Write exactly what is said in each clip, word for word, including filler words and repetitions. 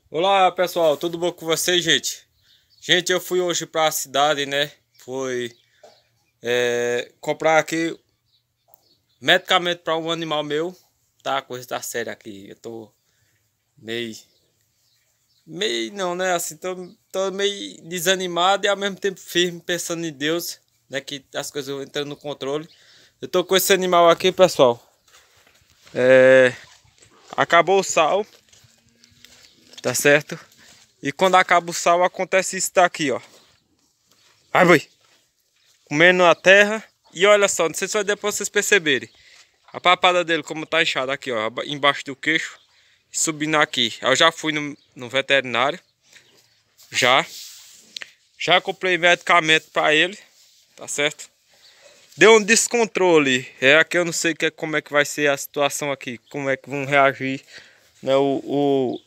Olá pessoal, tudo bom com vocês, gente? Gente, eu fui hoje para a cidade, né? Fui é, comprar aqui medicamento para um animal meu. Tá, coisa tá séria aqui. Eu tô meio, meio não, né? Assim, tô, tô meio desanimado e ao mesmo tempo firme, pensando em Deus, né? Que as coisas vão entrando no controle. Eu tô com esse animal aqui, pessoal. É, acabou o sal, tá certo? E quando acaba o sal, acontece isso daqui, ó. Ai, boi. Comendo a terra. E olha só, não sei se vai dar pra vocês perceberem. A papada dele como tá inchada aqui, ó. Embaixo do queixo. Subindo aqui. Eu já fui no, no veterinário. Já. Já comprei medicamento pra ele. Tá certo? Deu um descontrole. É aqui eu não sei que, como é que vai ser a situação aqui. Como é que vão reagir, né, o, o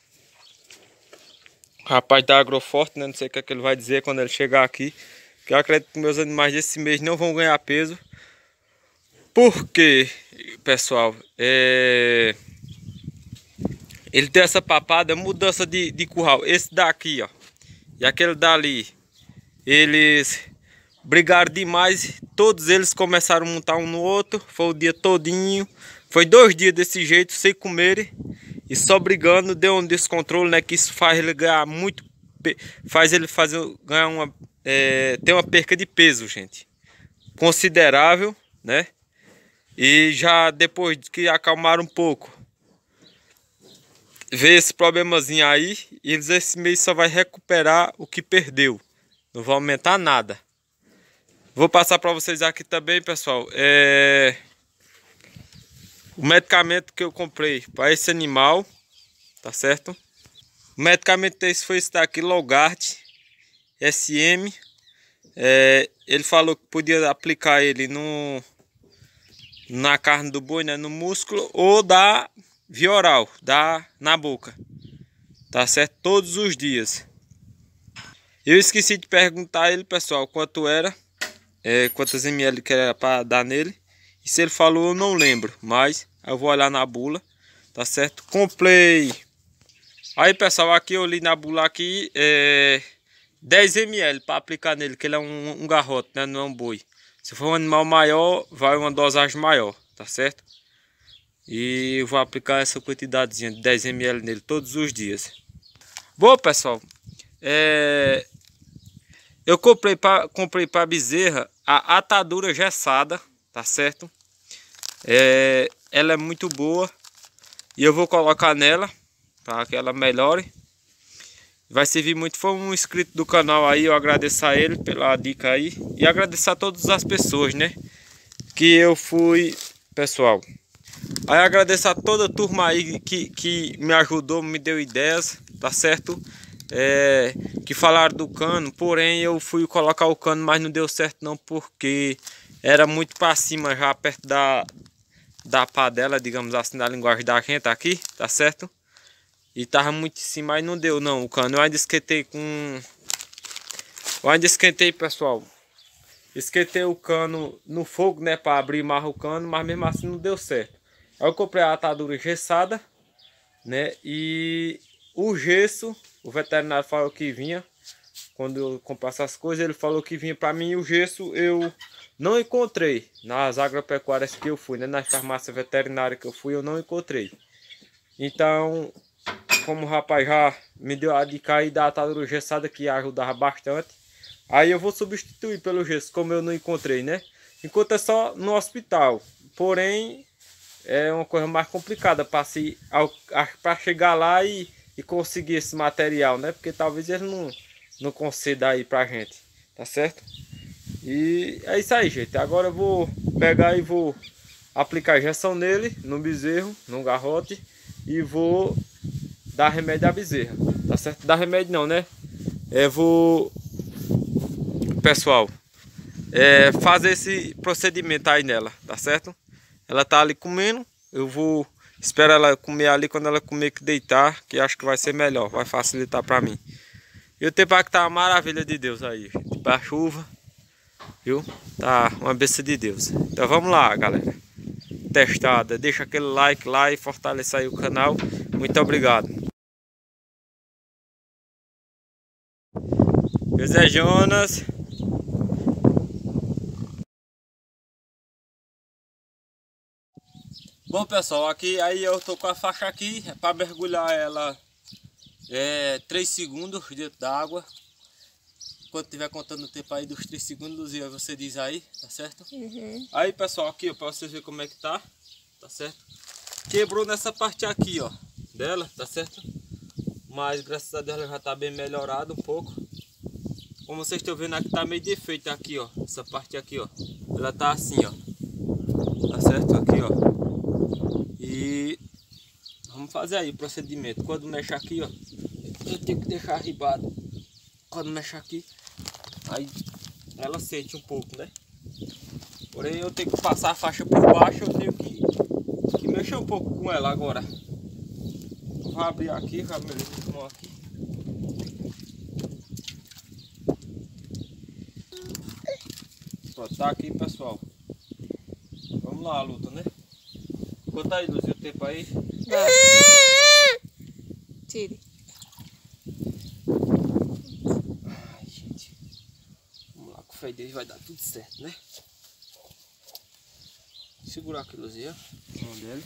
rapaz da Agroforte, né? Não sei o que, é que ele vai dizer quando ele chegar aqui. Que eu acredito que meus animais desse mês não vão ganhar peso. Porque, pessoal, é... ele tem essa papada, mudança de, de curral. Esse daqui, ó, e aquele dali, eles brigaram demais. Todos eles começaram a montar um no outro. Foi o dia todinho. Foi dois dias desse jeito, sem comerem. E só brigando, deu um descontrole, né? Que isso faz ele ganhar muito... Faz ele fazer, ganhar uma... É, ter uma perca de peso, gente. Considerável, né? E já depois que acalmaram um pouco, vê esse problemazinho aí, e eles esse mês só vai recuperar o que perdeu. Não vai aumentar nada. Vou passar para vocês aqui também, pessoal. É... O medicamento que eu comprei para esse animal, tá certo? O medicamento desse foi esse daqui, Logart S M. É... Ele falou que podia aplicar ele no... na carne do boi, né, no músculo, ou dar via oral, dar na boca, tá certo? Todos os dias. Eu esqueci de perguntar a ele, pessoal, quanto era, é, quantas ml que era para dar nele. E se ele falou, eu não lembro, mas eu vou olhar na bula, tá certo? Comprei. Aí, pessoal, aqui eu li na bula aqui, é, dez mililitros para aplicar nele, que ele é um, um garrote, né, não é um boi. Se for um animal maior, vai uma dosagem maior, tá certo? E eu vou aplicar essa quantidadezinha de dez mililitros nele todos os dias. Bom, pessoal, é... eu comprei para comprei para bezerra a atadura gessada, tá certo? É... Ela é muito boa e eu vou colocar nela para que ela melhore. Vai servir muito. Foi um inscrito do canal aí, eu agradeço a ele pela dica aí e agradecer a todas as pessoas, né, que eu fui, pessoal. Aí agradeço a toda a turma aí que, que me ajudou, me deu ideias, tá certo? É, que falaram do cano, porém eu fui colocar o cano, mas não deu certo não, porque era muito para cima já, perto da, da padela, digamos assim, na linguagem da gente aqui, tá certo? E tava muito em cima e não deu não o cano. Eu ainda esquentei com... Eu ainda esquentei, pessoal. Esquentei o cano no fogo, né, para abrir mais o cano, mas mesmo assim não deu certo. Aí eu comprei a atadura engessada, né, e o gesso, o veterinário falou que vinha, quando eu comprei essas coisas, ele falou que vinha para mim, e o gesso eu não encontrei nas agropecuárias que eu fui, né, nas farmácias veterinárias que eu fui, eu não encontrei. Então, como o rapaz já me deu a dica aí da atadura engessada, que ajudava bastante, aí eu vou substituir pelo gesso, como eu não encontrei, né? Encontrei só no hospital. Porém, é uma coisa mais complicada para se, para chegar lá e, e conseguir esse material, né? Porque talvez eles não, não concedam aí pra gente, tá certo? E é isso aí, gente. Agora eu vou pegar e vou aplicar injeção nele, no bezerro, no garrote, e vou dar remédio à bezerra, tá certo? Dar remédio não, né? Eu vou... Pessoal, é, fazer esse procedimento aí nela, tá certo? Ela tá ali comendo, eu vou esperar ela comer ali, quando ela comer que deitar, que acho que vai ser melhor, vai facilitar pra mim. E o tempo aqui tá uma maravilha de Deus aí, tipo a chuva, viu? Tá uma bênção de Deus. Então vamos lá, galera. Testada, deixa aquele like lá e fortaleça aí o canal. Muito obrigado. José Jonas. Bom pessoal, aqui aí eu tô com a faixa aqui, é para mergulhar ela é, três segundos dentro da água. Quando tiver contando o tempo aí dos três segundos, você diz aí, tá certo? Uhum. Aí pessoal, aqui para vocês verem como é que tá, tá certo? Quebrou nessa parte aqui, ó, dela, tá certo? Mas graças a Deus ela já tá bem melhorada um pouco. Como vocês estão vendo aqui, tá meio defeito aqui, ó, essa parte aqui, ó. Ela tá assim, ó, tá certo? Aqui, ó. E vamos fazer aí o procedimento. Quando mexe aqui, ó, eu tenho que deixar arribado. Quando mexe aqui, aí ela sente um pouco, né? Porém eu tenho que passar a faixa por baixo, eu tenho que, que mexer um pouco com ela agora. Vou abrir aqui, já melhor aqui. Pronto, tá aqui pessoal. Vamos lá a luta, né? Conta aí, Luzia, o tempo aí. Vai. Tire. Ai, gente. Vamos lá, com fé em Deus vai dar tudo certo, né? Segurar aqui, Luzia. A mão dele.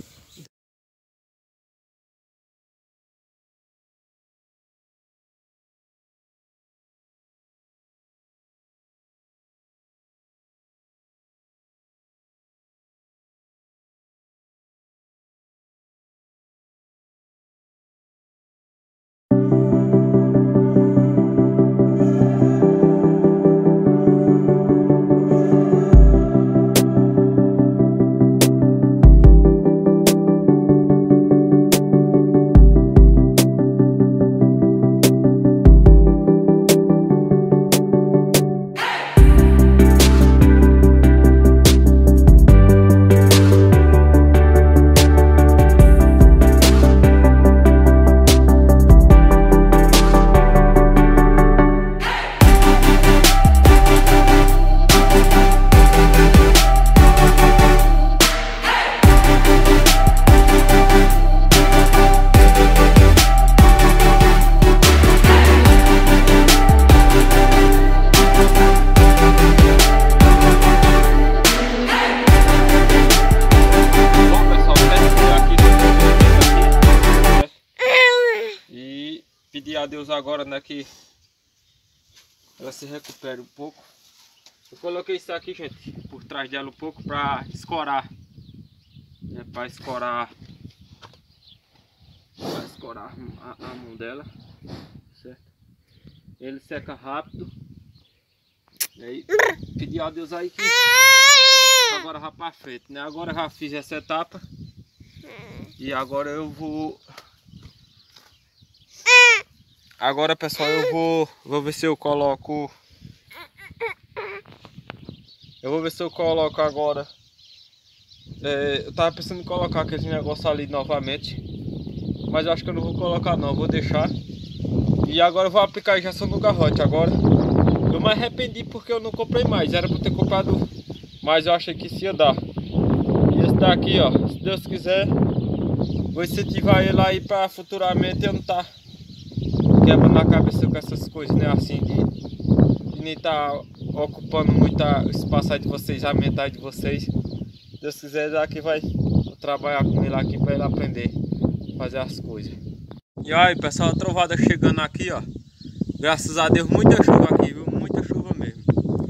Pedir a Deus agora, né, que ela se recupere um pouco. Eu coloquei isso aqui, gente, por trás dela um pouco para escorar, né, para escorar, para escorar a, a mão dela, certo? Ele seca rápido. E aí, pedir a Deus aí que agora vai para frente, né? Agora eu já fiz essa etapa e agora eu vou. Agora pessoal, eu vou, vou ver se eu coloco, eu vou ver se eu coloco agora, é, eu tava pensando em colocar aquele negócio ali novamente, mas eu acho que eu não vou colocar não, vou deixar. E agora eu vou aplicar a injeção no garrote agora. Eu me arrependi porque eu não comprei mais, era para ter comprado, mas eu achei que isso ia dar. E esse daqui, ó, se Deus quiser, vou incentivar ele aí para futuramente eu não tá quebrando a cabeça com essas coisas, né? Assim, de, de nem tá ocupando muito espaço aí de vocês, a mente aí de vocês. Se Deus quiser, daqui vai vou trabalhar com ele aqui para ele aprender a fazer as coisas. E aí, pessoal, a trovada chegando aqui, ó. Graças a Deus, muita chuva aqui, viu? Muita chuva mesmo.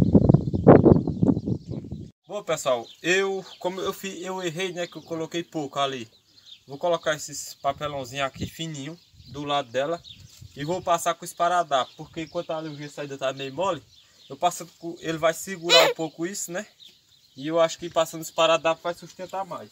Bom, pessoal, eu, como eu, fiz, eu errei, né? Que eu coloquei pouco ali. Vou colocar esses papelãozinhos aqui fininho do lado dela. E vou passar com o esparadrapo, porque enquanto a luz ainda tá meio mole, eu passo com, ele vai segurar um pouco isso, né? E eu acho que passando o esparadrapo vai sustentar mais.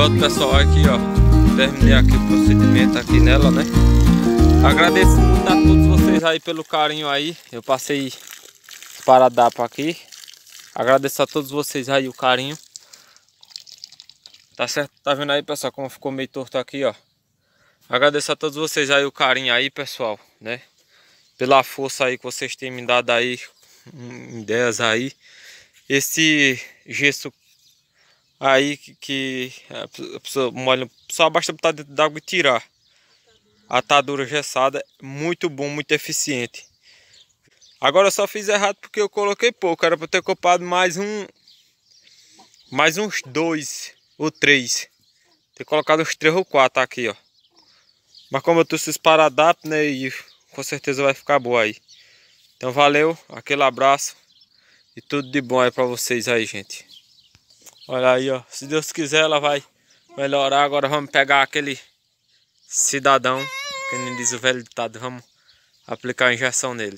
Pronto, pessoal, aqui ó, terminei aqui o procedimento aqui nela, né? Agradeço muito a todos vocês aí pelo carinho aí. Eu passei esparadrapo aqui. Agradeço a todos vocês aí o carinho. Tá certo? Tá vendo aí, pessoal, como ficou meio torto aqui, ó. Agradeço a todos vocês aí o carinho aí, pessoal, né? Pela força aí que vocês têm me dado aí, ideias aí. Esse gesso aí que, que a pessoa molha, só basta botar dentro d'água e tirar. A atadura gessada, muito bom, muito eficiente. Agora eu só fiz errado porque eu coloquei pouco. Era para ter ocupado mais um, mais uns dois ou três. Ter colocado uns três ou quatro aqui, ó. Mas como eu trouxe esse esparadrapo, né, e com certeza vai ficar boa aí. Então valeu, aquele abraço e tudo de bom aí para vocês aí, gente. Olha aí, ó, se Deus quiser ela vai melhorar. Agora vamos pegar aquele cidadão, que nem diz o velho ditado, vamos aplicar a injeção nele.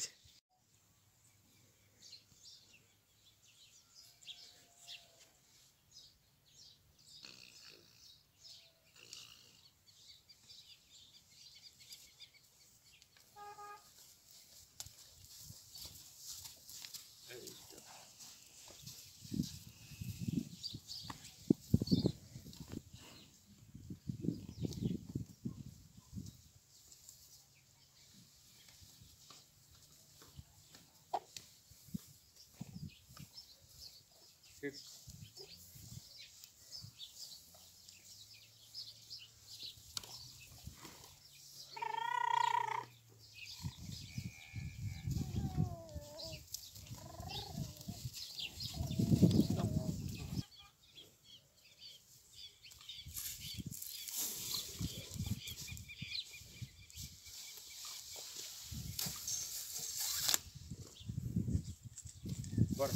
Bora.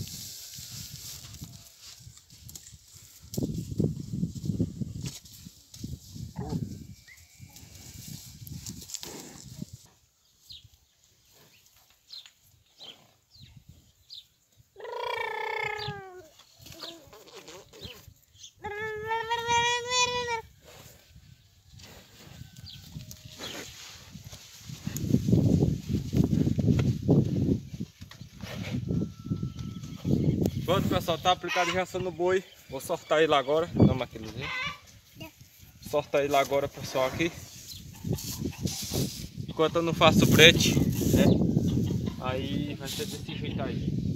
Pronto, pessoal, tá aplicado a injeção no boi. Vou soltar ele agora. Toma aqui, Luzinho. Solta ele agora, pessoal, aqui. Enquanto eu não faço o brete, né? Aí vai ser desse jeito aí.